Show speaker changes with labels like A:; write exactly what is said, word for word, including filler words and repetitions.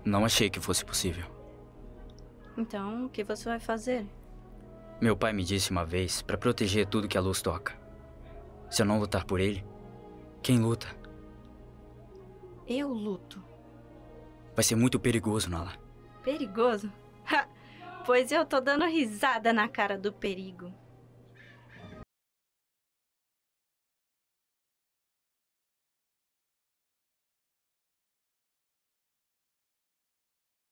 A: Não achei que fosse possível.
B: Então, o que você vai fazer?
A: Meu pai me disse uma vez para proteger tudo que a luz toca. Se eu não lutar por ele, quem luta?
B: Eu luto.
A: Vai ser muito perigoso, Nala.
B: Perigoso? Ha! Pois eu tô dando risada na cara do perigo.